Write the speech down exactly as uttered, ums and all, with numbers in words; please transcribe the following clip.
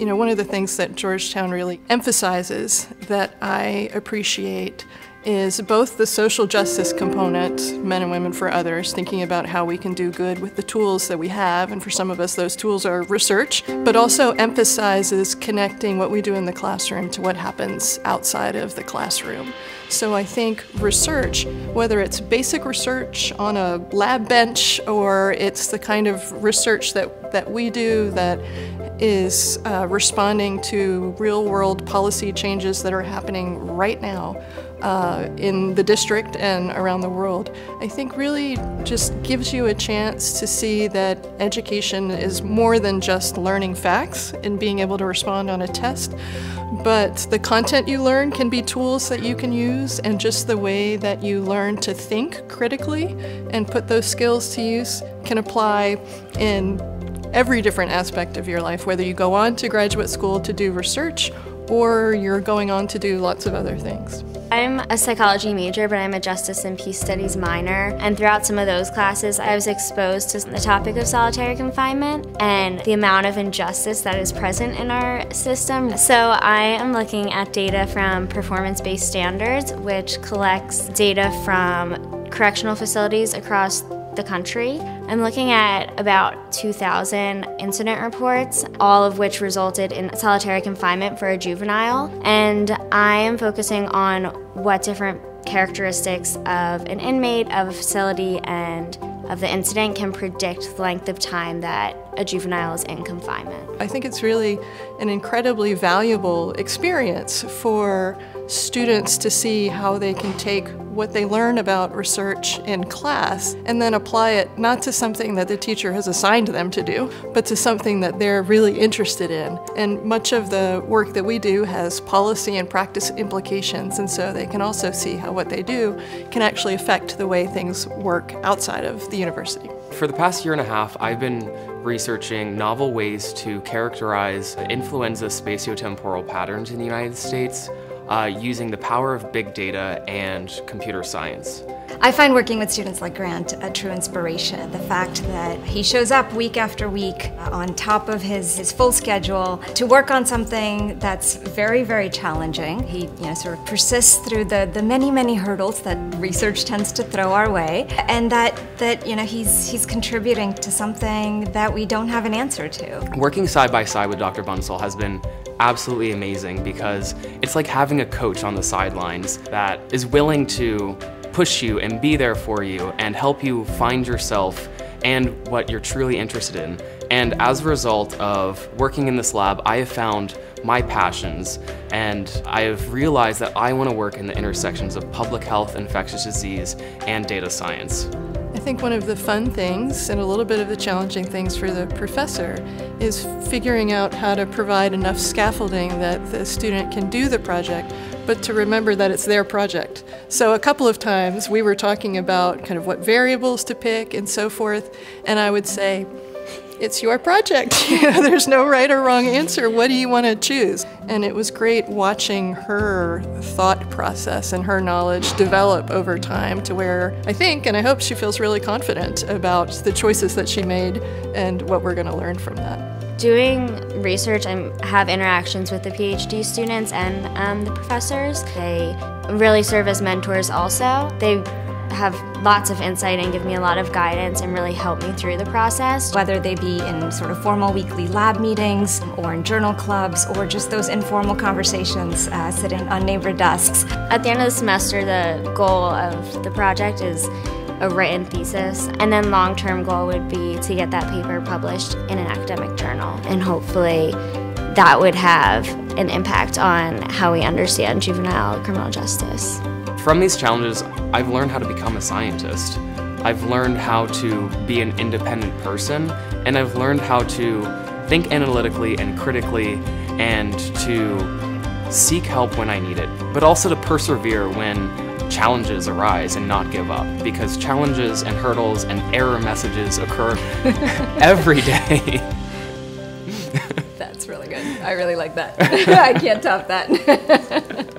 You know, one of the things that Georgetown really emphasizes that I appreciate is both the social justice component, men and women for others, thinking about how we can do good with the tools that we have, and for some of us those tools are research, but also emphasizes connecting what we do in the classroom to what happens outside of the classroom. So I think research, whether it's basic research on a lab bench or it's the kind of research that, that we do that is uh, responding to real-world policy changes that are happening right now uh, in the district and around the world, I think really just gives you a chance to see that education is more than just learning facts and being able to respond on a test, but the content you learn can be tools that you can use, and just the way that you learn to think critically and put those skills to use can apply in every different aspect of your life, whether you go on to graduate school to do research or you're going on to do lots of other things. I'm a psychology major, but I'm a justice and peace studies minor, and throughout some of those classes I was exposed to the topic of solitary confinement and the amount of injustice that is present in our system. So I am looking at data from performance-based standards, which collects data from correctional facilities across the country. I'm looking at about two thousand incident reports, all of which resulted in solitary confinement for a juvenile, and I am focusing on what different characteristics of an inmate, of a facility, and of the incident can predict the length of time that a juvenile is in confinement. I think it's really an incredibly valuable experience for students to see how they can take what they learn about research in class and then apply it not to something that the teacher has assigned them to do, but to something that they're really interested in. And much of the work that we do has policy and practice implications, and so they can also see how what they do can actually affect the way things work outside of the university. For the past year and a half, I've been researching novel ways to characterize influenza spatiotemporal patterns in the United States uh, using the power of big data and computer science. I find working with students like Grant a true inspiration. The fact that he shows up week after week on top of his, his full schedule to work on something that's very, very challenging. He you know, sort of persists through the, the many, many hurdles that research tends to throw our way, and that, that you know, he's, he's contributing to something that we don't have an answer to. Working side by side with Doctor Bansal has been absolutely amazing because it's like having a coach on the sidelines that is willing to push you and be there for you and help you find yourself and what you're truly interested in. And as a result of working in this lab, I have found my passions, and I have realized that I want to work in the intersections of public health, infectious disease, and data science. I think one of the fun things and a little bit of the challenging things for the professor is figuring out how to provide enough scaffolding that the student can do the project, but to remember that it's their project. So a couple of times we were talking about kind of what variables to pick and so forth, and I would say, it's your project. You know, there's no right or wrong answer. What do you want to choose? And it was great watching her thought process and her knowledge develop over time to where I think, and I hope, she feels really confident about the choices that she made and what we're going to learn from that. Doing research, I have interactions with the PhD students and um, the professors. They really serve as mentors also. They have lots of insight and give me a lot of guidance and really help me through the process. Whether they be in sort of formal weekly lab meetings or in journal clubs or just those informal conversations uh, sitting on neighbor desks. At the end of the semester, the goal of the project is a written thesis, and then long-term goal would be to get that paper published in an academic journal, and hopefully that would have an impact on how we understand juvenile criminal justice. From these challenges, I've learned how to become a scientist. I've learned how to be an independent person, and I've learned how to think analytically and critically and to seek help when I need it, but also to persevere when challenges arise and not give up, because challenges and hurdles and error messages occur every day. That's really good. I really like that. I can't top that.